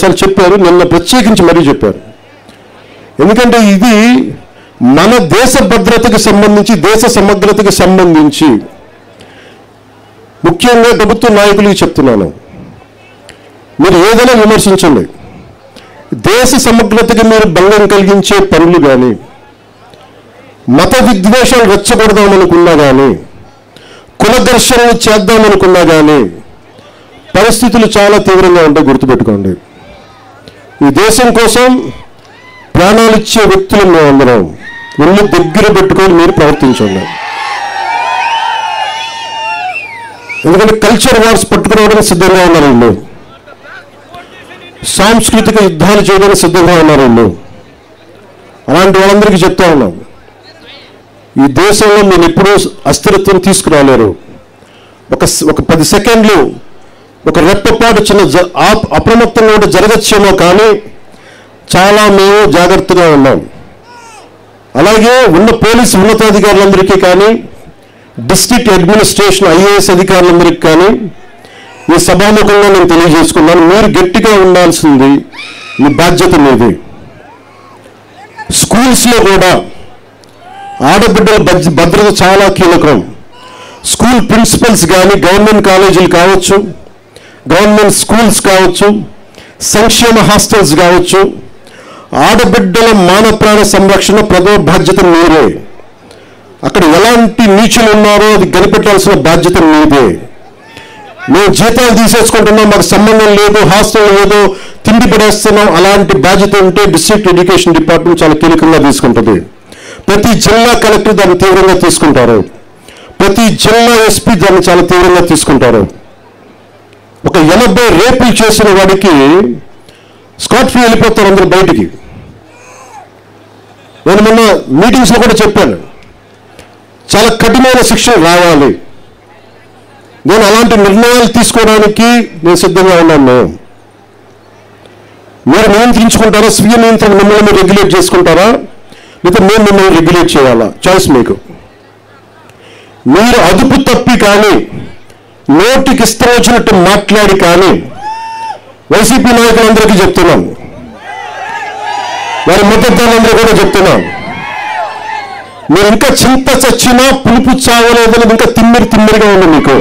చాలాసార్లు చెప్పారు, నిన్న ప్రత్యేకించి మరీ చెప్పారు. ఎందుకంటే ఇది మన దేశ భద్రతకు సంబంధించి, దేశ సమగ్రతకు సంబంధించి ముఖ్యంగా ప్రభుత్వ నాయకులకి చెప్తున్నాను, మీరు ఏదైనా విమర్శించండి, దేశ సమగ్రతకి మీరు భంగం కలిగించే పనులు కానీ, మత విద్వేషాలు రెచ్చగొడదామనుకున్నా కానీ, కుల ఘర్షణలు చేద్దామనుకున్నా కానీ పరిస్థితులు చాలా తీవ్రంగా ఉంటాయి. గుర్తుపెట్టుకోండి, ఈ దేశం కోసం ప్రాణాలు ఇచ్చే వ్యక్తులు మేమందరం. ఒళ్ళు దగ్గర పెట్టుకొని మీరు ప్రవర్తించండి. ఎందుకంటే కల్చర్ వార్స్ పట్టుకురావడానికి సిద్ధంగా ఉన్నారు వీళ్ళు, సాంస్కృతిక యుద్ధాలు చేయడానికి సిద్ధంగా ఉన్నారు వీళ్ళు. అలాంటి వాళ్ళందరికీ చెప్తా ఉన్నాం, ఈ దేశంలో మీరు ఎప్పుడూ అస్థిరత్వం తీసుకురాలేరు. ఒక 10 సెకండ్లు, ఒక రెప్పపాటు చిన్న అప్రమత్తంగా ఉంటే జరగచ్చేమో, కానీ చాలా మేము జాగ్రత్తగా ఉన్నాం. అలాగే ఉన్న పోలీసు ఉన్నతాధికారులందరికీ కానీ, డిస్ట్రిక్ట్ అడ్మినిస్ట్రేషన్ ఐఏఎస్ అధికారులందరికీ కానీ ఈ సభాముఖంగా నేను తెలియజేసుకున్నాను, మీరు గట్టిగా ఉండాల్సింది మీ బాధ్యత మీది. స్కూల్స్లో కూడా ఆడబిడ్డల భద్రత చాలా కీలకం. స్కూల్ ప్రిన్సిపల్స్ కానీ, గవర్నమెంట్ కాలేజీలు కావచ్చు, గవర్నమెంట్ స్కూల్స్ కావచ్చు, సంక్షేమ హాస్టల్స్ కావచ్చు, ఆడబిడ్డల మానప్రాణ సంరక్షణ ప్రథమ బాధ్యత మీరే. అక్కడ ఎలాంటి నీచులు ఉన్నారో అది కనిపెట్టాల్సిన బాధ్యత మీదే. మేము జీతాలు తీసేసుకుంటున్నాం, మాకు సంబంధం లేదు, హాస్టల్ లేదు, తిండి పడేస్తున్నాం, అలాంటి బాధ్యత ఉంటే డిస్ట్రిక్ట్ ఎడ్యుకేషన్ డిపార్ట్మెంట్ చాలా కీలకంగా తీసుకుంటుంది. ప్రతి జిల్లా కలెక్టర్ దాన్ని తీవ్రంగా తీసుకుంటారు, ప్రతి జిల్లా ఎస్పీ దాన్ని చాలా తీవ్రంగా తీసుకుంటారు. ఒక 80 రేపులు చేసిన వాడికి స్కాట్ ఫ్రీ వెళ్ళిపోతారు అందరూ బయటికి. నేను మొన్న మీటింగ్స్లో కూడా చెప్పాను, చాలా కఠినమైన శిక్షలు రావాలి. నేను అలాంటి నిర్ణయాలు తీసుకోవడానికి నేను సిద్ధంగా ఉన్నాను. మీరు నియంత్రించుకుంటారా, స్వీయ నియంత్రణ మిమ్మల్ని మీరు రెగ్యులేట్ చేసుకుంటారా, లేదా మేము మిమ్మల్ని రెగ్యులేట్ చేయాలా, చాయిస్ మీకు. మీరు అదుపు తప్పి కానీ, నోటికి ఇష్టం వచ్చినట్టు మాట్లాడి కానీ, వైసీపీ నాయకులందరికీ చెప్తున్నాం, వారి మద్దతుదారులందరూ కూడా చెప్తున్నాం, మీరు ఇంకా చింత చచ్చినా పులుపు చావలేదని ఇంకా తిమ్మిరిగా ఉంది మీకు.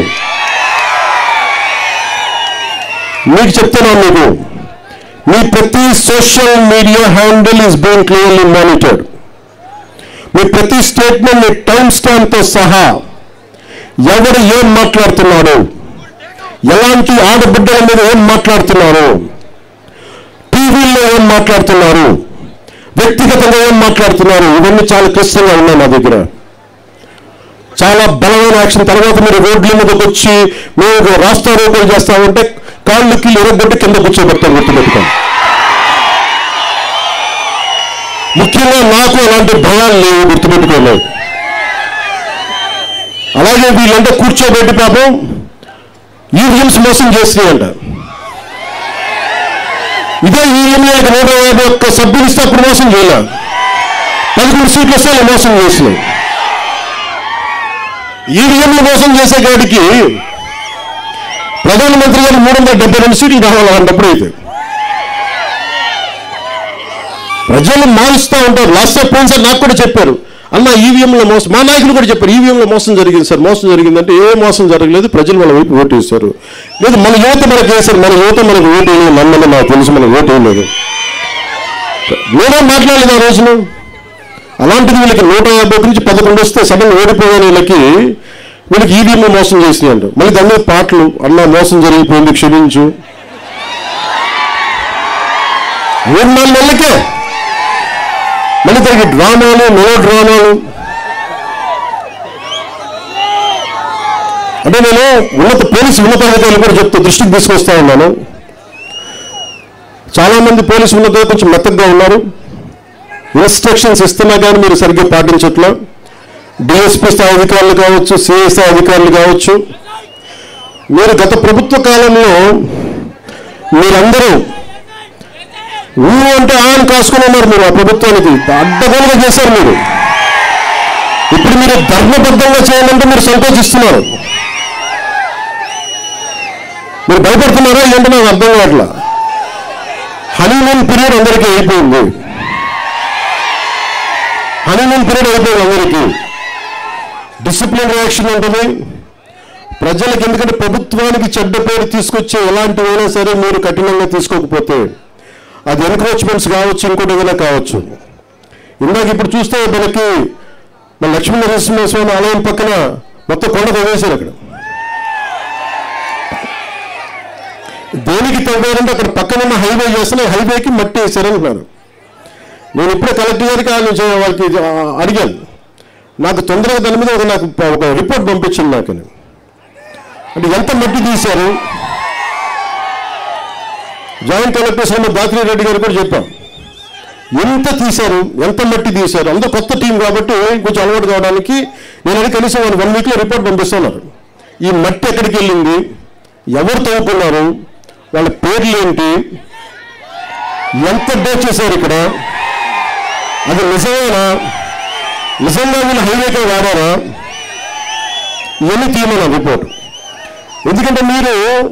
చెప్తున్నాను మీకు, మీ ప్రతి social media handle is being clearly monitored. మీ ప్రతి స్టేట్మెంట్ మీ టైం స్టాంప్తో సహా ఎవరు ఏం మాట్లాడుతున్నారు, ఎలాంటి ఆడబిడ్డల మీద ఏం మాట్లాడుతున్నారు, టీవీల్లో ఏం మాట్లాడుతున్నారు, వ్యక్తిగతంగా ఏం మాట్లాడుతున్నారు, ఇవన్నీ చాలా క్లిష్టంగా ఉన్నాయి నా దగ్గర. చాలా బలమైన యాక్షన్. తర్వాత మీరు రోడ్ల మీదకి వచ్చి మేము రాస్తారోకోలు చేస్తామంటే కాళ్ళకి ఎరగొట్టి కింద కూర్చోబెడతాం. గుర్తుపెట్టుకోండి. ముఖ్యంగా నాకు అలాంటి భయాలు లేవు, గుర్తుపెట్టుకోలేదు. అలాగే వీళ్ళంతా కూర్చోబెట్టి పాపం ఈవీఎంస్ మోసం చేస్తున్నాయంట. ఇదే ఈవీఎంలకు 151 సభ్యులు ఇస్తే అప్పుడు మోసం చేయాలి, 11 సీట్లు వస్తే అలా మోసం చేసినాయి. ఈవీఎంలు మోసం చేసే కాడికి ప్రధానమంత్రి గారు 372 సీట్లు రావాలి అలాంటప్పుడు. అయితే ప్రజలు మారుస్తూ ఉంటారు. లాస్ట్ టైం సార్ నాకు కూడా చెప్పారు, అన్న ఈవీఎంలో మోసం, మా నాయకులు కూడా చెప్పారు, ఈవీఎంలో మోసం జరిగింది సార్. మోసం జరిగిందంటే ఏ మోసం జరగలేదు, ప్రజలు వాళ్ళ వైపు ఓటు వేశారు. లేదు మన యువత మనకు వేశారు, మన యువత మనకు ఓటు వేయలేదు, నన్ను నాకు తెలుసు మనకు ఓటు వేయలేదు. నేనేం మాట్లాడలేదు ఆ రోజున. అలాంటిది వీళ్ళకి 151 నుంచి 11 వస్తే సడన్ ఓడిపోయిన వీళ్ళకి ఈవీఎంలో మోసం చేసినాయంట. మళ్ళీ దాని మీద పాటలు, అన్న మోసం జరిగిపోయింది క్షమించు. 3-4 నెలలకే మళ్ళీ దానికి డ్రామాలు, మెలో డ్రామాలు. అంటే నేను పోలీసు ఉన్నతాధికారులు కూడా చెప్తూ దృష్టికి తీసుకొస్తా ఉన్నాను. చాలామంది పోలీసు ఉన్నతాధికారులు కొంచెం మెత్తగా ఉన్నారు, ఇన్స్ట్రక్షన్స్ ఇస్తున్నా కానీ మీరు సరిగ్గా పాటించట్లా. డిఎస్పీ స్థాయి అధికారులు కావచ్చు, సిఐ స్థాయి అధికారులు కావచ్చు. మీరు గత ప్రభుత్వ కాలంలో మీరందరూ అంటే ఆయన కాసుకుని ఉన్నారు. మీరు ఆ ప్రభుత్వానికి అడ్డగోలుగా చేశారు. ఇప్పుడు మీరు ధర్మబద్ధంగా చేయాలంటే మీరు సంకోచిస్తున్నారు. మీరు భయపడుతున్నారా ఏంటో నాకు అర్థం కావట్లా. హనీమూన్ పీరియడ్ అందరికీ అయిపోయింది. హనీమూన్ పీరియడ్ అయిపోయింది అందరికీ. డిసిప్లిన్ రియాక్షన్ ఉంటుంది ప్రజలకు. ఎందుకంటే ప్రభుత్వానికి చెడ్డ పేరు తీసుకొచ్చే ఎలాంటివైనా సరే మీరు కఠినంగా తీసుకోకపోతే అది ఎన్క్రోచ్మెంట్స్ కావచ్చు, ఇంకోటి ఏదైనా కావచ్చు. ఇందాక ఇప్పుడు చూస్తే మనకి మన లక్ష్మీ నరసింహస్వామి ఆలయం పక్కన మొత్తం కొండ తవ్వేశారు. అక్కడ దేనికి తవ్వారంటే అక్కడ పక్కన ఉన్న హైవే చేస్తున్న హైవేకి మట్టి వేసారనుకున్నారు. నేను ఇప్పుడే కలెక్టర్ గారికి వాళ్ళకి అడిగాను. నాకు తొందరగా దాని మీద నాకు ఒక రిపోర్ట్ పంపించింది. నాకు అంటే ఎంత మట్టి తీశారు, జాయింట్ కలెక్టర్ శ్రీమతి దాత్రి రెడ్డి గారు కూడా చెప్పాం. ఎంత తీశారు, ఎంత మట్టి తీశారు. అందరూ కొత్త టీం కాబట్టి కొంచెం అలవాటు కావడానికి నేను అది కనీసం 1 వీక్లో రిపోర్ట్ పంపిస్తున్నారు. ఈ మట్టి ఎక్కడికి వెళ్ళింది, ఎవరు తవ్వుకున్నారు, వాళ్ళ పేర్లు ఏంటి, ఎంత చేశారు ఇక్కడ, అది నిజమేనా, నిజంగా వీళ్ళు హైవేకే వాడారా, ఇవన్నీ తీయమన్నారు రిపోర్ట్. ఎందుకంటే మీరు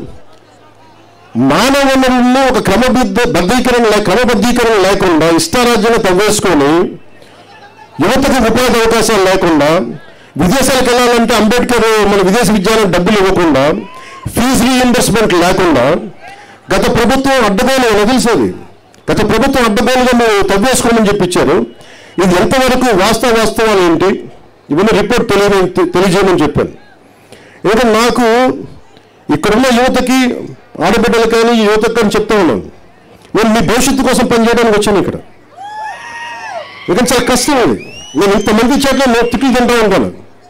మానవ వనరుల్లో ఒక క్రమబద్ధీకరణ లేకుండా ఇష్టారాజ్యంగా తవ్వేసుకొని యువతకు ఉపాధి అవకాశాలు లేకుండా, విదేశాలకు వెళ్ళాలంటే అంబేద్కర్ మన విదేశ విద్యాలయం డబ్బులు ఇవ్వకుండా, ఫీజు రీఇంబర్స్మెంట్ లేకుండా గత ప్రభుత్వం అడ్డగోలు వదిలేసేది. గత ప్రభుత్వం అడ్డగోలుగా మేము తవ్వేసుకోమని చెప్పించారు. ఇది ఎంతవరకు వాస్తవాలు ఏంటి ఇవన్నీ రిపోర్ట్ తెలియజేయమని చెప్పాను. ఎందుకంటే నాకు ఇక్కడున్న యువతకి, ఆడబిడ్డలు కానీ యువతకు కానీ చెప్తా ఉన్నాను, నేను మీ భవిష్యత్తు కోసం పనిచేయడానికి వచ్చాను ఇక్కడ. ఎందుకంటే చాలా కష్టం అది. నేను ఇంతమంది చేతిలో నేను తిట్లు తింటూ ఉంటాను.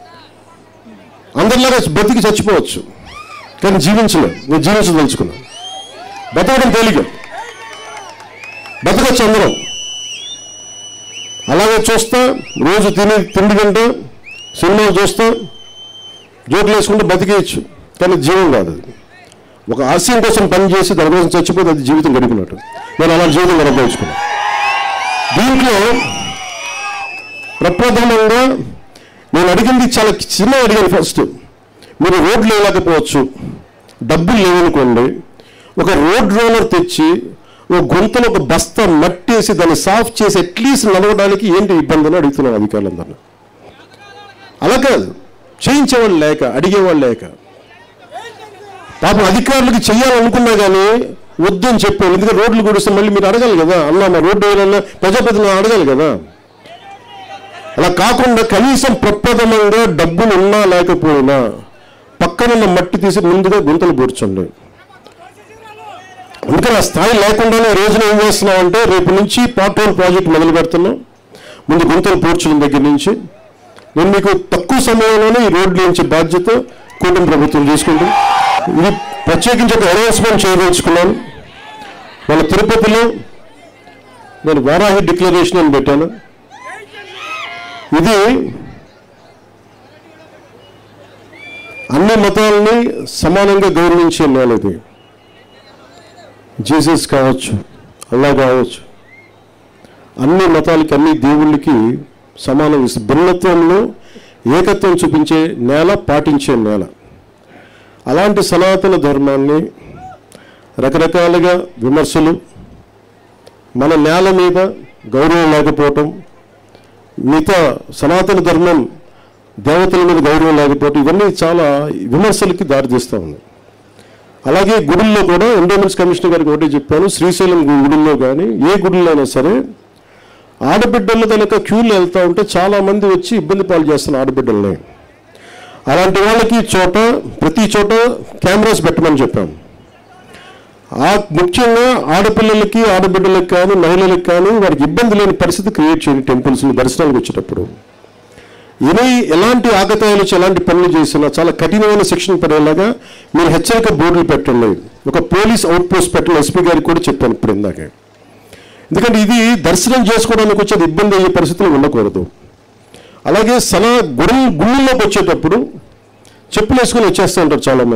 అందరిలాగా బతికి చచ్చిపోవచ్చు కానీ జీవించలేదు. నేను జీవించదలుచుకున్నాను. బతకడం తేలిక, బతకొచ్చు అందరం. అలాగే చూస్తా, రోజు తిండి తింటా, సినిమాలు చూస్తా, జోకులు వేసుకుంటూ బతికేయచ్చు. కానీ జీవం కాదు అది. ఒక ఆశయం కోసం పనిచేసి దాని కోసం చచ్చిపోతే అది జీవితం గడిపినట్టు. నేను అలా జీవితం అనుభవించుకున్నాను. దీంట్లో ప్రప్రథమంగా నేను అడిగింది చాలా చిన్న అడిగాను. ఫస్ట్ మీరు రోడ్లు వేయలేకపోవచ్చు, డబ్బులు లేవనుకోండి, ఒక రోడ్ రోలర్ తెచ్చి ఒక గుంతలో ఒక బస్తా మట్టేసి దాన్ని సాఫ్ చేసి అట్లీస్ట్ నడవడానికి ఏంటి ఇబ్బంది అని అడుగుతున్నాను అధికారులందరినీ. అలా కాదు, చేయించేవాళ్ళు లేక, అడిగేవాళ్ళు లేక. పాపం అధికారులకు చేయాలనుకున్నా కానీ వద్దని చెప్పాను. ఎందుకంటే రోడ్లు గుడిస్తే మళ్ళీ మీరు అడగాలి కదా, అన్నా మా రోడ్డు వేయాలన్నా ప్రజాప్రతినిధులు అడగాలి కదా. అలా కాకుండా కనీసం ప్రప్రథమంగా డబ్బులు ఉన్నా లేకపోయినా పక్కనున్న మట్టి తీసి ముందుగా గుంతలు పూడ్చండి. అందుకని ఆ స్థాయి లేకుండానే రోజున ఏం చేస్తున్నామంటే రేపు నుంచి పార్ట్ 1 ప్రాజెక్ట్ మొదలు పెడుతున్నాం. ముందు గుంతలు పూడ్చడం దగ్గర నుంచి నేను మీకు తక్కువ సమయంలోనే ఈ రోడ్ల నుంచి బాధ్యత కూటమి ప్రభుత్వం తీసుకుంటాం. ఇది ప్రత్యేకించి ఒక అనౌన్స్మెంట్ చేయదలుచుకున్నాను. మన తిరుపతిలో నేను వారాహి డిక్లరేషన్ అని పెట్టాను. ఇది అన్ని మతాలని సమానంగా గౌరవించే నేల. ఇది జీసస్ కావచ్చు, అల్లా కావచ్చు, అన్ని మతాలకి, అన్ని దేవుళ్ళకి సమానం. భిన్నత్వంలో ఏకత్వం చూపించే నేల, పాటించే నేల. అలాంటి సనాతన ధర్మాన్ని రకరకాలుగా విమర్శలు, మన నేల మీద గౌరవం లేకపోవటం, మిగతా సనాతన ధర్మం దేవతల మీద గౌరవం లేకపోవటం, ఇవన్నీ చాలా విమర్శలకి దారితీస్తూ ఉంది. అలాగే గుడుల్లో కూడా ఎండోమెంట్స్ కమిషనర్ గారికి ఒకటే చెప్పాను, శ్రీశైలం గుడుల్లో కానీ ఏ గుడిలో అయినా సరే ఆడబిడ్డలు కనుక క్యూలు వెళ్తూ ఉంటే చాలామంది వచ్చి ఇబ్బంది పాలు చేస్తున్నారు ఆడబిడ్డల్ని. అలాంటి వాళ్ళకి ప్రతి చోట కెమెరాస్ పెట్టమని చెప్పాము. ముఖ్యంగా ఆడపిల్లలకి, ఆడబిడ్డలకు కానీ, మహిళలకు కానీ వారికి ఇబ్బంది లేని పరిస్థితి క్రియేట్ చేయండి. టెంపుల్స్ని దర్శనాలకు వచ్చేటప్పుడు ఎలాంటి ఆగతాయాలు ఎలాంటి పనులు చేసినా చాలా కఠినమైన శిక్షణ పడేలాగా మీరు హెచ్చరిక బోర్డులు పెట్టండి. ఒక పోలీస్ అవుట్ పోస్ట్ పెట్టండి. ఎస్పీ గారికి కూడా చెప్పాను ఇప్పుడు ఇందాకే. ఎందుకంటే ఇది దర్శనం చేసుకోవడానికి వచ్చేది ఇబ్బంది అయ్యే పరిస్థితులు ఉండకూడదు. అలాగే గుళ్ళలోకి వచ్చేటప్పుడు చెప్పులు వేసుకొని వచ్చేస్తూ ఉంటారు చాలామంది.